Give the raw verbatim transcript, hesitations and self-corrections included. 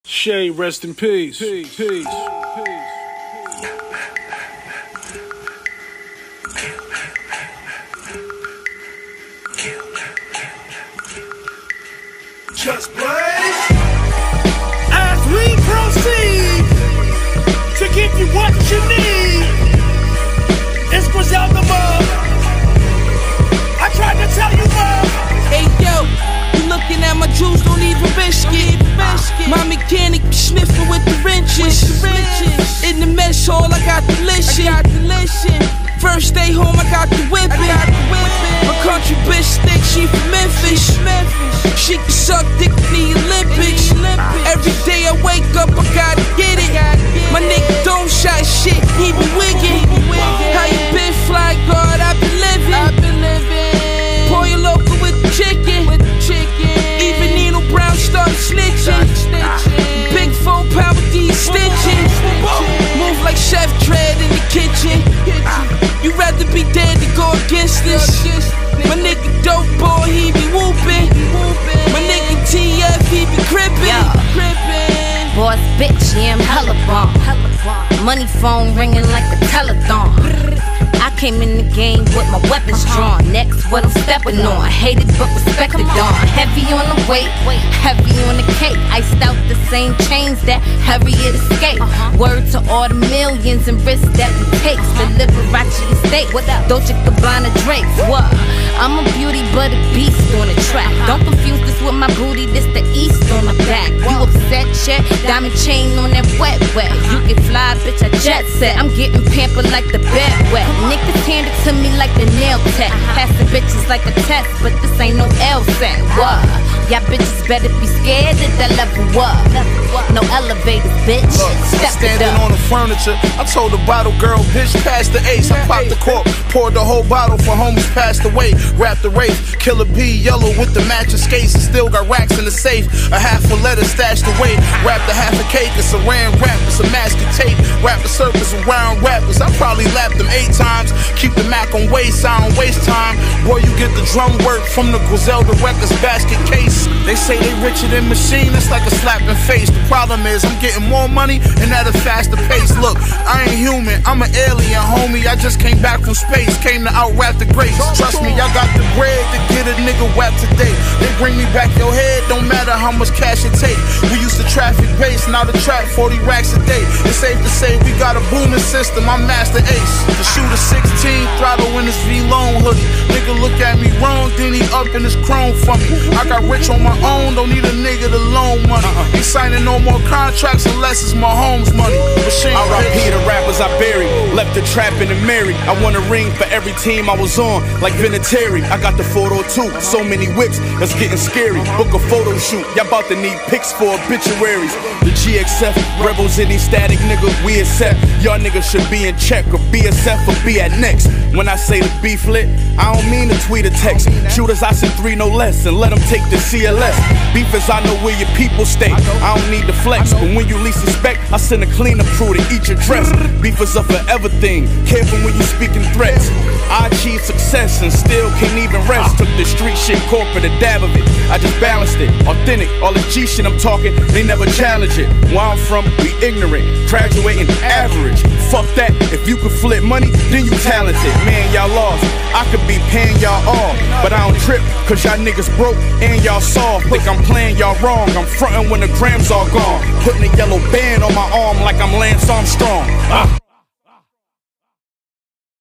Shay, rest in peace. Peace, peace, peace. Just blaze. As we proceed to give you what you need, it's Griselda Mug. I tried to tell you, Mug. Hey yo, you looking at my juice, don't even biscuit. My mechanic be sniffing with the wrenches. In the mess hall, I got the listen. First day home, I got the whippin'. My country bitch thick, she from Memphis. She can suck dick in the Olympics. Every day I wake up, I gotta get it. My nigga don't shot shit, he be wiggin'. How you been, fly guard? I been living. Pour your local with the chicken. Even Nino Brown started snitching. Big four pound with these stitches. Move like Chef Dread in the kitchen. You rather be dead than go against this. My nigga dope boy, he be whoopin'. My nigga T F, he be crippin'. Boss bitch, yeah, I'm hella bomb. Money phone ringing like a telethon. I came in the game with my weapons drawn. Next, what I'm stepping on. Hated but respected on. Heavy on the weight, heavy on the cake. Iced out the same chains that Harriet escaped. Word to all the millions and risks that we take. The Liberace estate, Dolce Gabbana Drapes. What? I'm a beauty but a beast on the track. Don't confuse this with my booty, this the east on the back. You upset, check, diamond chain on that wet wet. You can fly, bitch, I jet set. I'm getting pampered like the bed wet. Niggas hand it to me like the nail tech. Passing bitches like a test, but this ain't no L set. What? Y'all bitches better be scared at that level up. No elevators, bitch. Look, Step standing it up. on the furniture, I told the bottle girl, bitch, pass the ace. I popped the cork, poured the whole bottle for homies passed away. Wrapped the race, Killer B yellow with the matching skates, and still got racks in the safe. A half a letter stashed away. Wrapped a half a cake, a saran wrap, it's a mask of tape. Wrapped the surface around rappers. I probably lapped them eight times. Keep the Mac on waist, I don't waste time. Boy, you get the drum work from the Griselda Records basket case. They say they richer than Machine, it's like a slap in face. The problem is I'm getting more money and at a faster pace. Look, I ain't human, I'm an alien, homie. I just came back from space, came to out-rap the greats. Trust me, I got the bread to get a nigga whapped today. They bring me back your head, don't matter how much cash it take. We used to traffic base, now the trap forty racks a day. It's safe to say we got a booming system, I'm Master Ace. The shooter sixteen, throttle in his V-Lone hoodie. Nigga look at me wrong, then he up in his chrome for me. I got rich on my own, don't need a nigga to loan money. Ain't signing no more contracts unless it's my home's money. Machine R I P the rappers I buried, left the trap in the married. I want a ring for every team I was on, like Vinatieri. I got the photo too, so many whips, that's getting scary. Book a photo shoot, y'all about to need pics for obituaries. The G X F, rebels any static nigga, we accept. Y'all niggas should be in check, or B S F or be at next. When I say the beef lit, I don't mean to tweet or text. Shooters I send three no less, and let them take the C L S. Beef is I know where your people stay, I don't need to flex. But when you least suspect, I send a cleanup crew to eat your dress. Beef is a forever thing, careful when you speaking threats. I achieved success and still can't even rest. Took the street shit corporate, a dab of it, I just balanced it. Authentic, all this G shit I'm talking, they never challenge it. Where I'm from, we ignorant, graduating average. Fuck that, if you could flip money, then you talented. Man, y'all lost, I could be paying y'all off, but I don't trip, cause y'all niggas broke and y'all soft. Think I'm playing y'all wrong, I'm frontin' when the grams all gone. Putting a yellow band on my arm like I'm Lance Armstrong. Ah.